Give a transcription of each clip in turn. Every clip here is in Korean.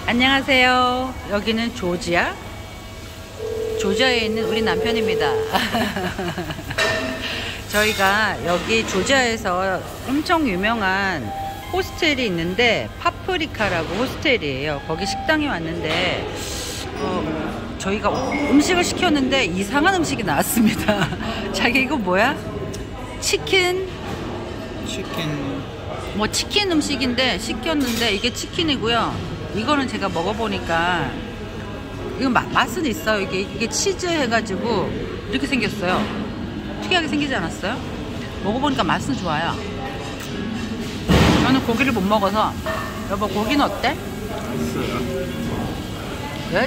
안녕하세요. 여기는 조지아. 조지아에 있는 우리 남편입니다. 저희가 여기 조지아에서 엄청 유명한 호스텔이 있는데 파프리카라고 호스텔이에요. 거기 식당에 왔는데 저희가 음식을 시켰는데 이상한 음식이 나왔습니다. 자기 이거 뭐야? 치킨 뭐 치킨 음식인데 시켰는데 이게 치킨이고요. 이거는 제가 먹어보니까 이거 맛은 있어요. 이게 치즈 해가지고 이렇게 생겼어요. 특이하게 생기지 않았어요? 먹어보니까 맛은 좋아요. 저는 고기를 못 먹어서. 여보, 고기는 어때? 끝.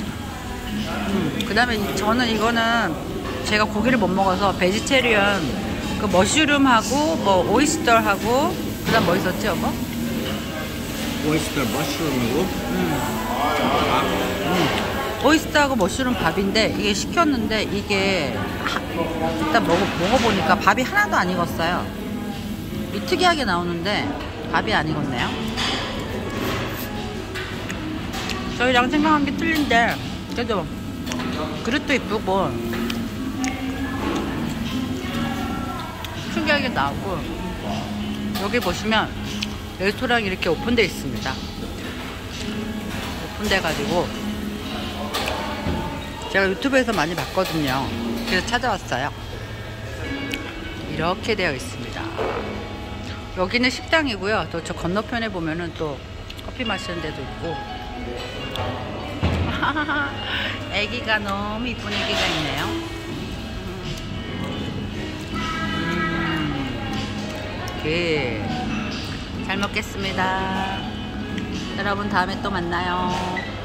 그 다음에 저는 이거는 제가 고기를 못 먹어서 베지테리언 그 머쉬룸하고 뭐 오이스터하고 그 다음 뭐 있었지 여보? 오이스터 머쉬룸이고 오이스터하고 머쉬룸 밥인데 이게 시켰는데 이게 일단 먹어보니까 밥이 하나도 안 익었어요. 특이하게 나오는데 밥이 안 익었네요. 저희랑 생각한 게 틀린데 그래도 그릇도 이쁘고 특이하게 나오고 여기 보시면 레스토랑이 이렇게 오픈되어 있습니다. 오픈돼 가지고 제가 유튜브에서 많이 봤거든요. 그래서 찾아왔어요. 이렇게 되어 있습니다. 여기는 식당이고요. 또 저 건너편에 보면은 또 커피 마시는 데도 있고 애기가 너무 이쁜 애기가 있네요. 잘 먹겠습니다. 여러분 다음에 또 만나요.